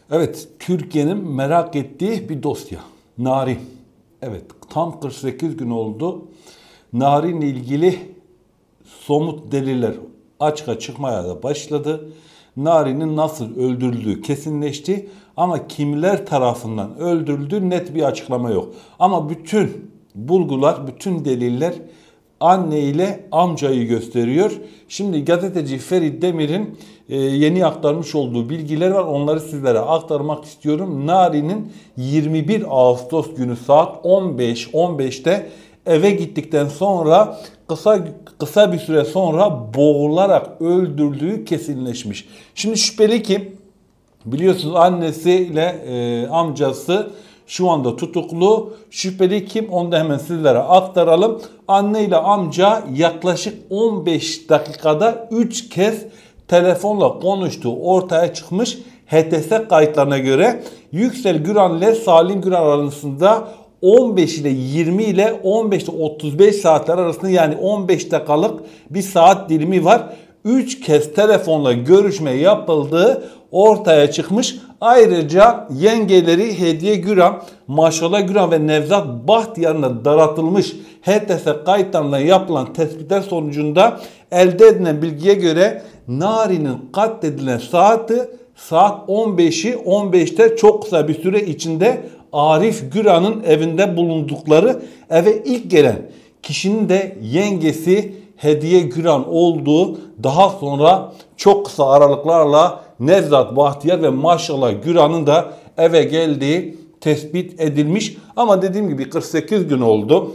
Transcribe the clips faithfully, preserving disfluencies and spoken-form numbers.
Evet, Türkiye'nin merak ettiği bir dosya. Narin. Evet, tam kırk sekiz gün oldu. Narin'le ilgili somut deliller açığa çıkmaya da başladı. Narin'in nasıl öldürüldüğü kesinleşti. Ama kimler tarafından öldürüldüğü net bir açıklama yok. Ama bütün bulgular, bütün deliller anne ile amcayı gösteriyor. Şimdi gazeteci Ferit Demir'in e, yeni aktarmış olduğu bilgiler var. Onları sizlere aktarmak istiyorum. Narin'in yirmi bir Ağustos günü saat on beş on beşte eve gittikten sonra kısa kısa bir süre sonra boğularak öldürdüğü kesinleşmiş. Şimdi şüpheli kim? Biliyorsunuz annesiyle e, amcası şu anda tutuklu. Şüpheli kim? Onu da hemen sizlere aktaralım. Anne ile amca yaklaşık on beş dakikada üç kez telefonla konuştuğu ortaya çıkmış. H T S kayıtlarına göre Yüksel Güran ile Salim Güran arasında on beş ile yirmi ile on beş ile otuz beş saatler arasında, yani on beş dakikalık bir saat dilimi var. üç kez telefonla görüşme yapıldığı ortaya çıkmış. Ayrıca yengeleri Hediye Güran, Maşallah Güran ve Nevzat Bahtiyar'ına daratılmış H T S kayıtlarına yapılan tespitler sonucunda elde edilen bilgiye göre Narin'in katledilen saati saat on beşi on beşte çok kısa bir süre içinde Arif Güran'ın evinde bulundukları, eve ilk gelen kişinin de yengesi Hediye Güran olduğu, daha sonra çok kısa aralıklarla Nevzat Bahtiyar ve Maşallah Güran'ın da eve geldiği tespit edilmiş. Ama dediğim gibi kırk sekiz gün oldu.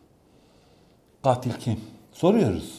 Katil kim? Soruyoruz.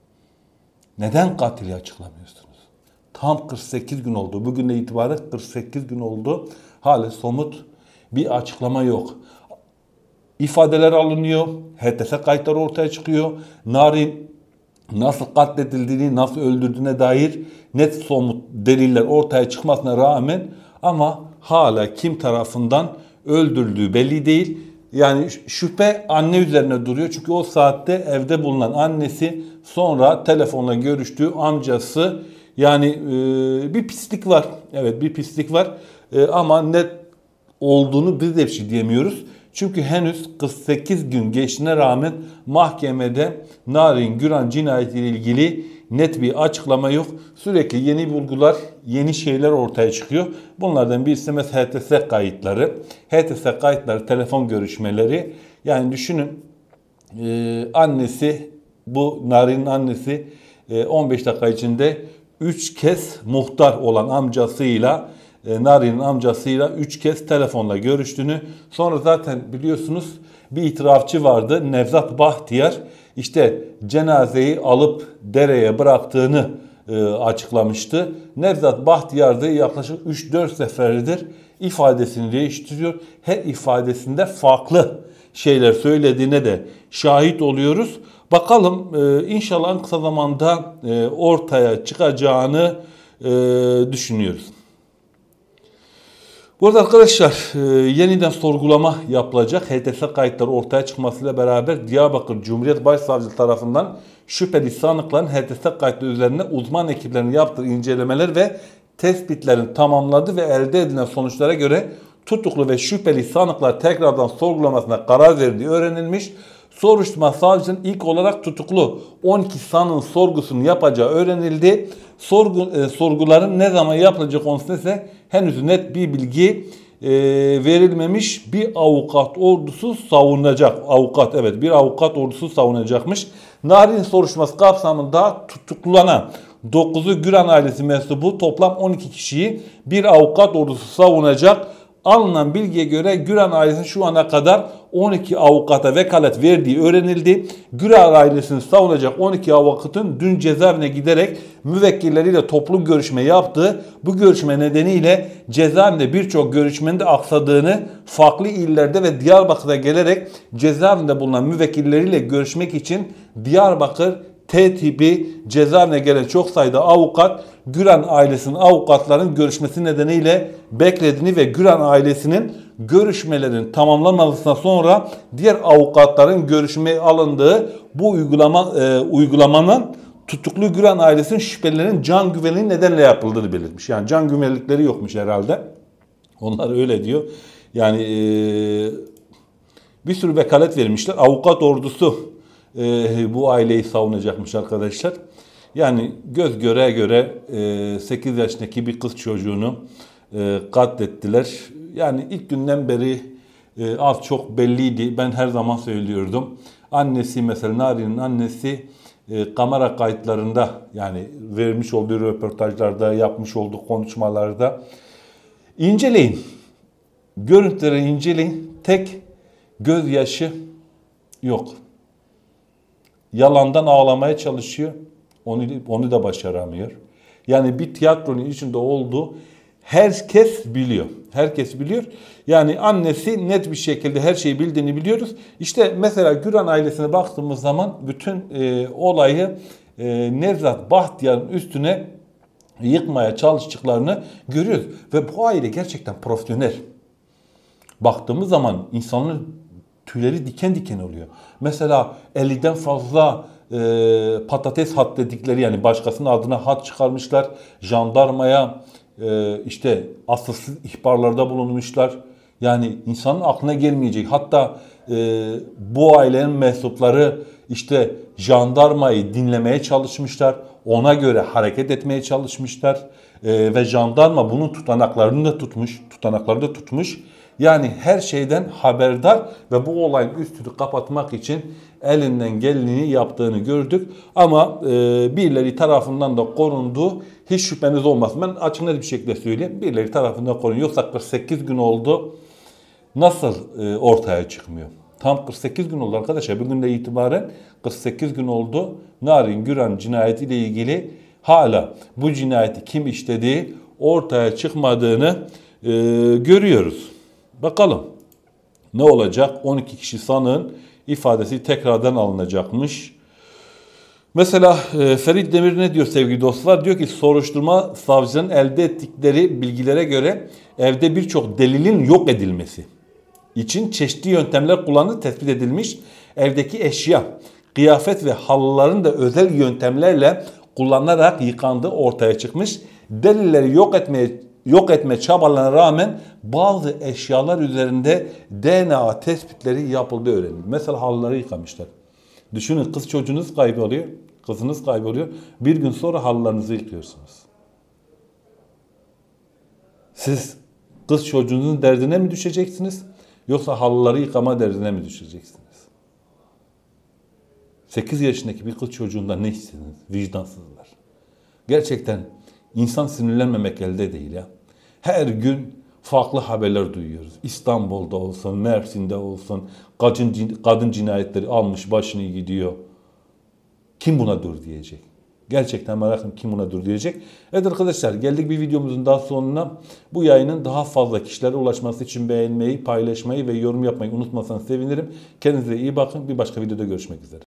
Neden katili açıklamıyorsunuz? Tam kırk sekiz gün oldu. Bugüne itibaren kırk sekiz gün oldu. Hala somut bir açıklama yok. İfadeler alınıyor. H T S kayıtları ortaya çıkıyor. Narin nasıl katledildiğini, nasıl öldürdüğüne dair net somut deliller ortaya çıkmasına rağmen ama hala kim tarafından öldürüldüğü belli değil. Yani şüphe anne üzerine duruyor. Çünkü o saatte evde bulunan annesi, sonra telefonla görüştüğü amcası, yani e, bir pislik var. Evet, bir pislik var. E, ama net olduğunu biz de bir şey diyemiyoruz. Çünkü henüz kırk sekiz gün geçtiğine rağmen mahkemede Narin Güran cinayetiyle ilgili net bir açıklama yok. Sürekli yeni bulgular, yeni şeyler ortaya çıkıyor. Bunlardan birisi mesela H T S kayıtları. H T S kayıtları, telefon görüşmeleri. Yani düşünün, e, annesi, bu Narin'in annesi e, on beş dakika içinde üç kez muhtar olan amcasıyla, Narin'in amcasıyla üç kez telefonla görüştüğünü, sonra zaten biliyorsunuz bir itirafçı vardı, Nevzat Bahtiyar, işte cenazeyi alıp dereye bıraktığını e, açıklamıştı. Nevzat Bahtiyar da yaklaşık üç dört seferdir ifadesini değiştiriyor. Her ifadesinde farklı şeyler söylediğine de şahit oluyoruz. Bakalım e, inşallah en kısa zamanda e, ortaya çıkacağını e, düşünüyoruz. Bu arada arkadaşlar, yeniden sorgulama yapılacak. H T S kayıtları ortaya çıkmasıyla beraber Diyarbakır Cumhuriyet Başsavcılığı tarafından şüpheli sanıkların H T S kayıtları üzerine uzman ekiplerin yaptığı incelemeler ve tespitlerin tamamladığı ve elde edilen sonuçlara göre tutuklu ve şüpheli sanıklar tekrardan sorgulamasına karar verdiği öğrenilmiş. Soruşturma savcının ilk olarak tutuklu on iki sanığın sorgusunu yapacağı öğrenildi. Sorgu, e, sorguların ne zaman yapılacak konusunda ise henüz net bir bilgi e, verilmemiş. Bir avukat ordusu savunacak. Avukat, evet, bir avukat ordusu savunacakmış. Narin soruşturması kapsamında tutuklanan dokuzu Güran ailesi mensubu toplam on iki kişiyi bir avukat ordusu savunacak. Alınan bilgiye göre Güran ailesinin şu ana kadar on iki avukata vekalet verdiği öğrenildi. Güran ailesini savunacak on iki avukatın dün cezaevine giderek müvekkilleriyle toplu görüşme yaptığı, bu görüşme nedeniyle cezaevinde birçok görüşmenin de aksadığını, farklı illerde ve Diyarbakır'a gelerek cezaevinde bulunan müvekkilleriyle görüşmek için Diyarbakır T tipi cezaevine gelen çok sayıda avukat, Güran ailesinin avukatların görüşmesi nedeniyle beklediğini ve Güran ailesinin görüşmelerin tamamlanmasından sonra diğer avukatların görüşmeye alındığı bu uygulama e, uygulamanın tutuklu Güran ailesinin şüphelilerin can güvenliği nedeniyle yapıldığını belirtmiş. Yani can güvenlikleri yokmuş herhalde. Onlar öyle diyor. Yani e, bir sürü vekalet vermişler. Avukat ordusu e, bu aileyi savunacakmış arkadaşlar. Yani göz göre göre e, sekiz yaşındaki bir kız çocuğunu e, katlettiler. Yani ilk günden beri e, az çok belliydi. Ben her zaman söylüyordum. Annesi mesela Nari'nin annesi e, kamera kayıtlarında, yani vermiş olduğu röportajlarda, yapmış olduğu konuşmalarda inceleyin. Görüntüleri inceleyin. Tek gözyaşı yok. Yalandan ağlamaya çalışıyor. Onu, onu da başaramıyor. Yani bir tiyatronun içinde olduğu herkes biliyor. Herkes biliyor. Yani annesi net bir şekilde her şeyi bildiğini biliyoruz. İşte mesela Güran ailesine baktığımız zaman bütün e, olayı e, Nevzat Bahtiyar'ın üstüne yıkmaya çalıştıklarını görüyoruz. Ve bu aile gerçekten profesyonel. Baktığımız zaman insanın tüyleri diken diken oluyor. Mesela elliden fazla e, patates hat dedikleri, yani başkasının adına hat çıkarmışlar. Jandarmaya e, işte asılsız ihbarlarda bulunmuşlar. Yani insanın aklına gelmeyecek. Hatta e, bu ailenin mensupları işte jandarmayı dinlemeye çalışmışlar. Ona göre hareket etmeye çalışmışlar. E, ve jandarma bunun tutanaklarını da tutmuş. Tutanaklarını da tutmuş. Yani her şeyden haberdar ve bu olayın üstünü kapatmak için elinden geleni yaptığını gördük. Ama e, birileri tarafından da korundu. Hiç şüpheniz olmasın. Ben açık net bir şekilde söyleyeyim. Birileri tarafından korunuyor. Yoksa kırk sekiz gün oldu. Nasıl e, ortaya çıkmıyor? Tam kırk sekiz gün oldu arkadaşlar. Bugün de itibaren kırk sekiz gün oldu. Narin Güran cinayetiyle ilgili hala bu cinayeti kim işlediği ortaya çıkmadığını e, görüyoruz. Bakalım ne olacak? on iki kişi sanığın ifadesi tekrardan alınacakmış. Mesela e, Ferit Demir ne diyor sevgili dostlar? Diyor ki soruşturma savcının elde ettikleri bilgilere göre evde birçok delilin yok edilmesi için çeşitli yöntemler kullandığı tespit edilmiş. Evdeki eşya, kıyafet ve halıların da özel yöntemlerle kullanılarak yıkandığı ortaya çıkmış. Delilleri yok etmeye yok etme çabalarına rağmen bazı eşyalar üzerinde D N A tespitleri yapıldığı öğrenildi. Mesela halıları yıkamışlar. Düşünün, kız çocuğunuz kayboluyor, kızınız kayboluyor. Bir gün sonra halılarınızı yıkıyorsunuz. Siz kız çocuğunuzun derdine mi düşeceksiniz? Yoksa halıları yıkama derdine mi düşeceksiniz? sekiz yaşındaki bir kız çocuğundan ne istediniz? Vicdansızlar. Gerçekten insan sinirlenmemek elde değil ya. Her gün farklı haberler duyuyoruz. İstanbul'da olsun, Mersin'de olsun, kadın, kadın cinayetleri almış başını gidiyor. Kim buna dur diyecek? Gerçekten merak ediyorum kim buna dur diyecek. Evet arkadaşlar, geldik bir videomuzun daha sonuna. Bu yayının daha fazla kişilere ulaşması için beğenmeyi, paylaşmayı ve yorum yapmayı unutmasanız sevinirim. Kendinize iyi bakın. Bir başka videoda görüşmek üzere.